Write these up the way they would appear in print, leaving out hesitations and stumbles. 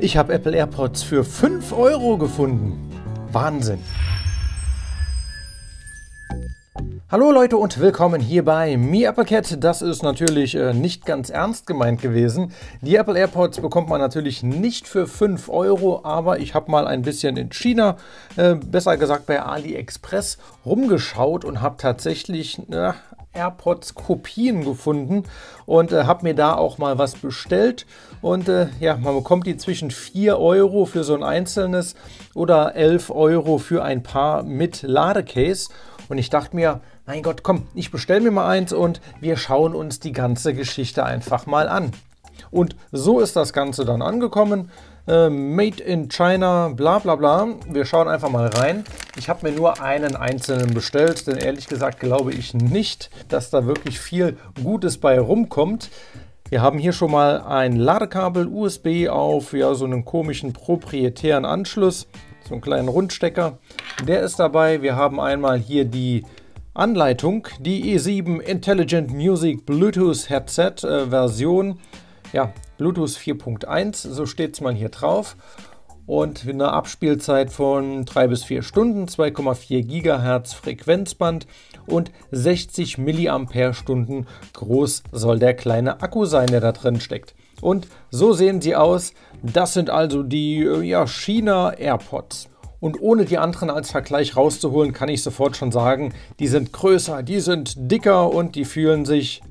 Ich habe Apple AirPods für 5 Euro gefunden. Wahnsinn. Hallo Leute und willkommen hier bei MeAppleCat. Das ist natürlich nicht ganz ernst gemeint gewesen. Die Apple AirPods bekommt man natürlich nicht für 5 Euro, aber ich habe mal ein bisschen in China, besser gesagt bei AliExpress, rumgeschaut und habe tatsächlich AirPods-Kopien gefunden und habe mir da auch mal was bestellt. Und ja, man bekommt die zwischen 4 Euro für so ein einzelnes oder 11 Euro für ein Paar mit Ladecase. Und ich dachte mir, mein Gott, komm, ich bestelle mir mal eins und wir schauen uns die ganze Geschichte einfach mal an. Und so ist das Ganze dann angekommen. Made in China, bla bla bla. Wir schauen einfach mal rein. Ich habe mir nur einen einzelnen bestellt, denn ehrlich gesagt glaube ich nicht, dass da wirklich viel Gutes bei rumkommt. Wir haben hier schon mal ein Ladekabel USB auf so einen komischen proprietären Anschluss. So einen kleinen Rundstecker. Der ist dabei. Wir haben einmal hier die Anleitung, die E7 Intelligent Music Bluetooth Headset Version. Ja, Bluetooth 4.1, so steht es mal hier drauf. Und eine Abspielzeit von 3 bis 4 Stunden, 2,4 GHz Frequenzband und 60 mAh groß soll der kleine Akku sein, der da drin steckt. Und so sehen sie aus. Das sind also die China AirPods. Und ohne die anderen als Vergleich rauszuholen, kann ich sofort schon sagen, die sind größer, die sind dicker und die fühlen sich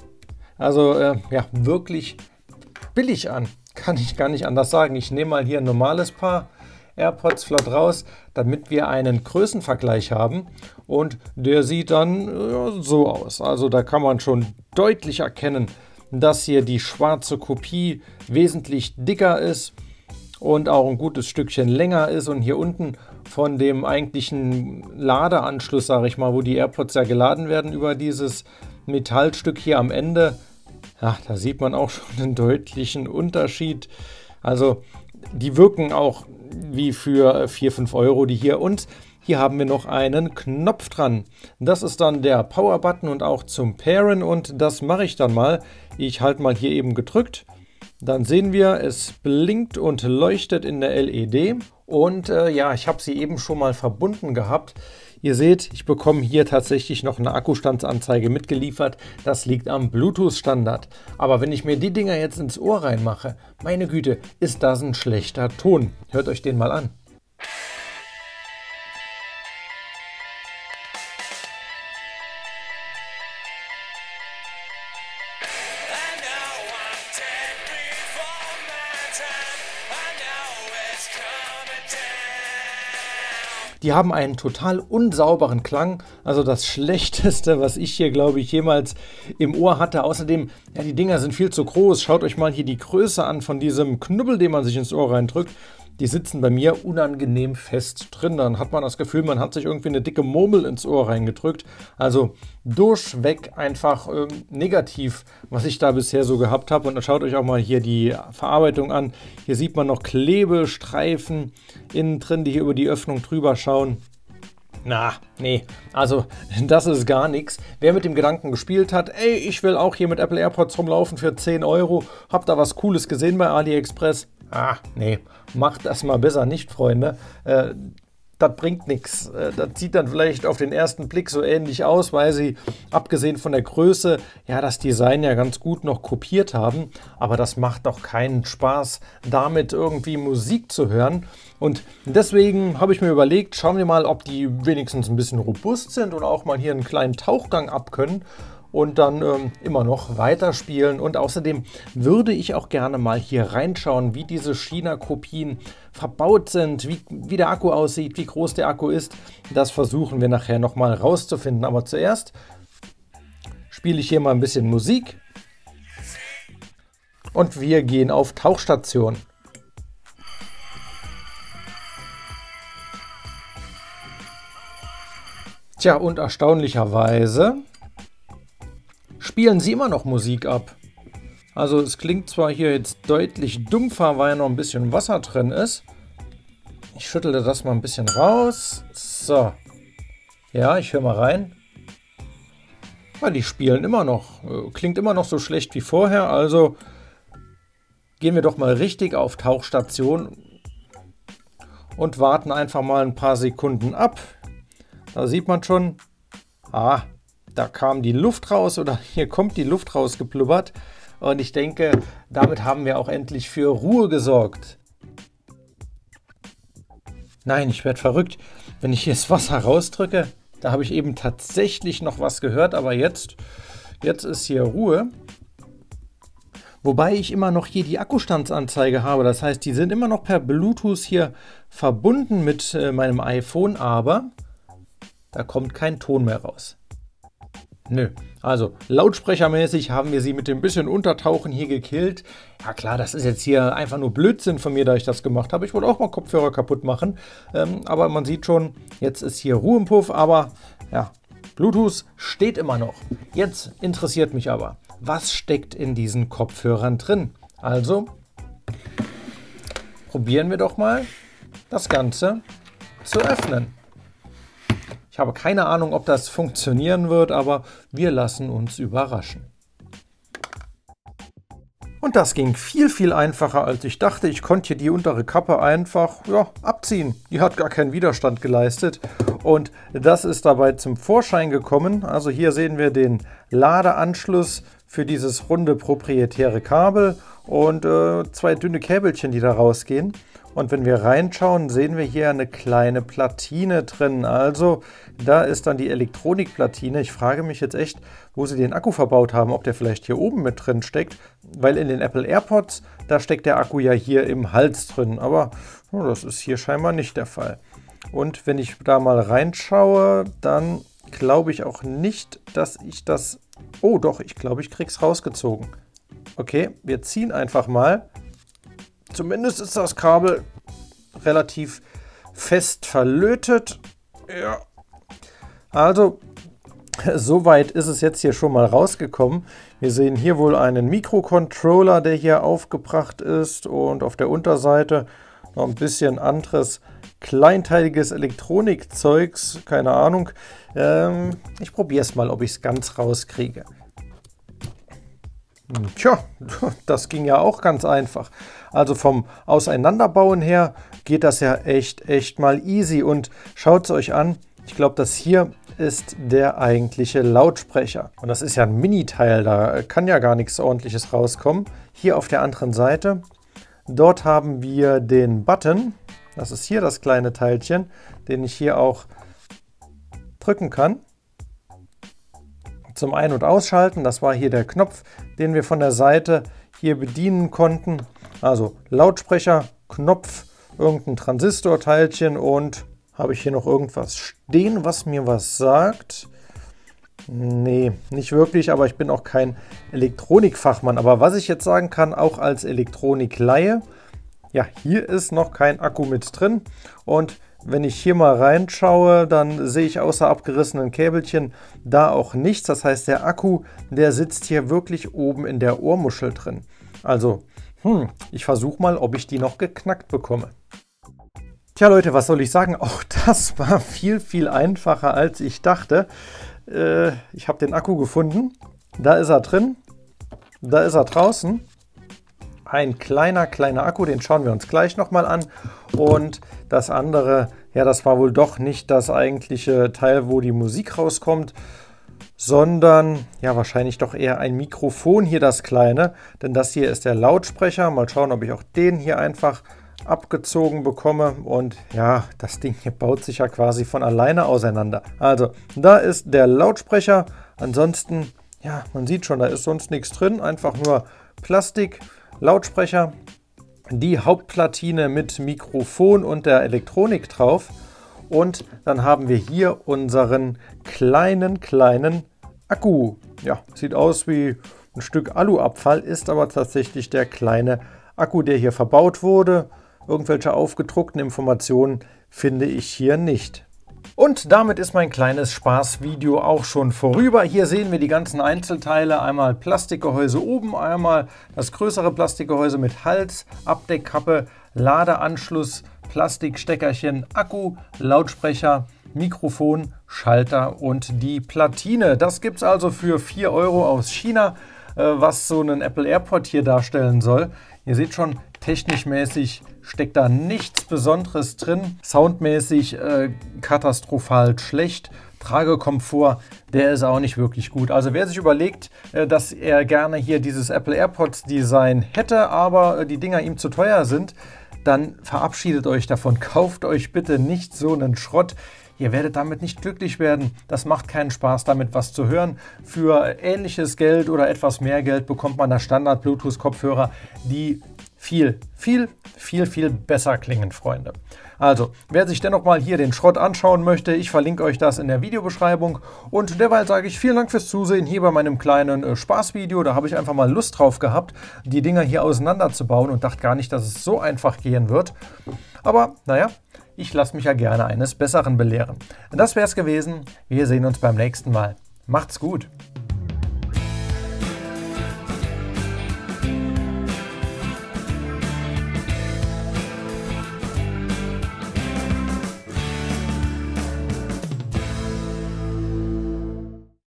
wirklich billig an. Kann ich gar nicht anders sagen. Ich nehme mal hier ein normales Paar AirPods flott raus, damit wir einen Größenvergleich haben. Und der sieht dann so aus. Also da kann man schon deutlich erkennen, dass hier die schwarze Kopie wesentlich dicker ist und auch ein gutes Stückchen länger ist. Und hier unten von dem eigentlichen Ladeanschluss, sage ich mal, wo die AirPods ja geladen werden über dieses Metallstück hier am Ende, ja, da sieht man auch schon einen deutlichen Unterschied. Also die wirken auch wie für 4, 5 Euro die hier. Und hier haben wir noch einen Knopf dran. Das ist dann der Power-Button und auch zum Pairen. Und das mache ich dann mal. Ich halte mal hier eben gedrückt. Dann sehen wir, es blinkt und leuchtet in der LED. Und ja, ich habe sie eben schon mal verbunden gehabt. Ihr seht, ich bekomme hier tatsächlich noch eine Akkustandsanzeige mitgeliefert. Das liegt am Bluetooth-Standard. Aber wenn ich mir die Dinger jetzt ins Ohr reinmache, meine Güte, ist das ein schlechter Ton. Hört euch den mal an. Die haben einen total unsauberen Klang, also das Schlechteste, was ich hier, glaube ich, jemals im Ohr hatte. Außerdem, ja, die Dinger sind viel zu groß. Schaut euch mal hier die Größe an von diesem Knubbel, den man sich ins Ohr reindrückt. Die sitzen bei mir unangenehm fest drin. Dann hat man das Gefühl, man hat sich irgendwie eine dicke Murmel ins Ohr reingedrückt. Also durchweg einfach negativ, was ich da bisher so gehabt habe. Und dann schaut euch auch mal hier die Verarbeitung an. Hier sieht man noch Klebestreifen innen drin, die hier über die Öffnung drüber schauen. Na, nee, also das ist gar nichts. Wer mit dem Gedanken gespielt hat, ey, ich will auch hier mit Apple AirPods rumlaufen für 10 Euro, hab da was Cooles gesehen bei AliExpress. Nee, macht das mal besser nicht, Freunde. Das bringt nichts. Das sieht dann vielleicht auf den ersten Blick so ähnlich aus, weil sie, abgesehen von der Größe, ja, das Design ja ganz gut noch kopiert haben. Aber das macht doch keinen Spaß, damit irgendwie Musik zu hören. Und deswegen habe ich mir überlegt, schauen wir mal, ob die wenigstens ein bisschen robust sind oder auch mal hier einen kleinen Tauchgang abkönnen. Und dann immer noch weiterspielen. Und außerdem würde ich auch gerne mal hier reinschauen, wie diese China-Kopien verbaut sind, wie der Akku aussieht, wie groß der Akku ist. Das versuchen wir nachher nochmal rauszufinden. Aber zuerst spiele ich hier mal ein bisschen Musik. Und wir gehen auf Tauchstation. Tja, und erstaunlicherweise spielen sie immer noch Musik ab. Also es klingt zwar hier jetzt deutlich dumpfer, weil ja noch ein bisschen Wasser drin ist. Ich schüttelte das mal ein bisschen raus. So. Ja, ich höre mal rein. Ja, die spielen immer noch. Klingt immer noch so schlecht wie vorher. Also gehen wir doch mal richtig auf Tauchstation und warten einfach mal ein paar Sekunden ab. Da sieht man schon, da kam die Luft raus oder hier kommt die Luft rausgeplubbert. Und ich denke, damit haben wir auch endlich für Ruhe gesorgt. Nein, ich werde verrückt, wenn ich hier das Wasser rausdrücke. Da habe ich eben tatsächlich noch was gehört, aber jetzt ist hier Ruhe. Wobei ich immer noch hier die Akkustandsanzeige habe. Das heißt, die sind immer noch per Bluetooth hier verbunden mit meinem iPhone, aber da kommt kein Ton mehr raus. Nö, also lautsprechermäßig haben wir sie mit dem bisschen Untertauchen hier gekillt. Ja klar, das ist jetzt hier einfach nur Blödsinn von mir, da ich das gemacht habe. Ich wollte auch mal Kopfhörer kaputt machen. Aber man sieht schon, jetzt ist hier Ruhe im Puff, aber ja, Bluetooth steht immer noch. Jetzt interessiert mich aber, was steckt in diesen Kopfhörern drin? Also probieren wir doch mal, das Ganze zu öffnen. Ich habe keine Ahnung, ob das funktionieren wird, aber wir lassen uns überraschen. Und das ging viel, viel einfacher, als ich dachte. Ich konnte hier die untere Kappe einfach abziehen. Die hat gar keinen Widerstand geleistet. Und das ist dabei zum Vorschein gekommen. Also hier sehen wir den Ladeanschluss für dieses runde proprietäre Kabel und 2 dünne Käbelchen, die da rausgehen. Und wenn wir reinschauen, sehen wir hier eine kleine Platine drin. Also da ist dann die Elektronikplatine. Ich frage mich jetzt echt, wo sie den Akku verbaut haben, ob der vielleicht hier oben mit drin steckt. Weil in den Apple AirPods, da steckt der Akku ja hier im Hals drin. Aber das ist hier scheinbar nicht der Fall. Und wenn ich da mal reinschaue, dann glaube ich auch nicht, dass ich das... Oh doch, ich glaube, ich kriege es rausgezogen. Okay, wir ziehen einfach mal. Zumindest ist das Kabel relativ fest verlötet. Ja. Also, soweit ist es jetzt hier schon mal rausgekommen. Wir sehen hier wohl einen Mikrocontroller, der hier aufgebracht ist. Und auf der Unterseite noch ein bisschen anderes kleinteiliges Elektronikzeugs. Keine Ahnung. Ich probiere es mal, ob ich es ganz rauskriege. Tja, das ging ja auch ganz einfach. Also vom Auseinanderbauen her geht das ja echt mal easy. Und schaut es euch an, ich glaube, das hier ist der eigentliche Lautsprecher. Und das ist ja ein Mini-Teil, da kann ja gar nichts Ordentliches rauskommen. Hier auf der anderen Seite, dort haben wir den Button. Das ist hier das kleine Teilchen, den ich hier auch drücken kann. Zum Ein- und Ausschalten, das war hier der Knopf, den wir von der Seite hier bedienen konnten. Also Lautsprecher, Knopf, irgendein Transistorteilchen und habe ich hier noch irgendwas stehen, was mir was sagt? Nee, nicht wirklich, aber ich bin auch kein Elektronikfachmann. Aber was ich jetzt sagen kann, auch als Elektronikleihe, ja, hier ist noch kein Akku mit drin und wenn ich hier mal reinschaue, dann sehe ich außer abgerissenen Käbelchen da auch nichts. Das heißt, der Akku, der sitzt hier wirklich oben in der Ohrmuschel drin. Also, ich versuche mal, ob ich die noch geknackt bekomme. Tja Leute, was soll ich sagen? Auch das war viel einfacher, als ich dachte. Ich habe den Akku gefunden. Da ist er drin. Da ist er draußen. Ein kleiner Akku, den schauen wir uns gleich nochmal an. Und das andere, ja, das war wohl doch nicht das eigentliche Teil, wo die Musik rauskommt, sondern ja, wahrscheinlich doch eher ein Mikrofon hier, das kleine. Denn das hier ist der Lautsprecher. Mal schauen, ob ich auch den hier einfach abgezogen bekomme. Und ja, das Ding hier baut sich ja quasi von alleine auseinander. Also, da ist der Lautsprecher. Ansonsten, ja, man sieht schon, da ist sonst nichts drin. Einfach nur Plastik. Lautsprecher, die Hauptplatine mit Mikrofon und der Elektronik drauf und dann haben wir hier unseren kleinen Akku. Ja, sieht aus wie ein Stück Aluabfall, ist aber tatsächlich der kleine Akku, der hier verbaut wurde. Irgendwelche aufgedruckten Informationen finde ich hier nicht. Und damit ist mein kleines Spaßvideo auch schon vorüber. Hier sehen wir die ganzen Einzelteile. Einmal Plastikgehäuse oben, einmal das größere Plastikgehäuse mit Hals, Abdeckkappe, Ladeanschluss, Plastiksteckerchen, Akku, Lautsprecher, Mikrofon, Schalter und die Platine. Das gibt es also für 4 € aus China. was so ein Apple AirPod hier darstellen soll. Ihr seht schon, technisch mäßig steckt da nichts Besonderes drin. Soundmäßig katastrophal schlecht. Tragekomfort, der ist auch nicht wirklich gut. Also wer sich überlegt, dass er gerne hier dieses Apple AirPods Design hätte, aber die Dinger ihm zu teuer sind, dann verabschiedet euch davon. Kauft euch bitte nicht so einen Schrott. Ihr werdet damit nicht glücklich werden. Das macht keinen Spaß, damit was zu hören. Für ähnliches Geld oder etwas mehr Geld bekommt man da Standard-Bluetooth-Kopfhörer, die viel besser klingen, Freunde. Also, wer sich dennoch mal hier den Schrott anschauen möchte, ich verlinke euch das in der Videobeschreibung. Und derweil sage ich vielen Dank fürs Zusehen hier bei meinem kleinen Spaßvideo. Da habe ich einfach mal Lust drauf gehabt, die Dinger hier auseinanderzubauen und dachte gar nicht, dass es so einfach gehen wird. Aber naja, ich lasse mich ja gerne eines Besseren belehren. Das wäre es gewesen. Wir sehen uns beim nächsten Mal. Macht's gut!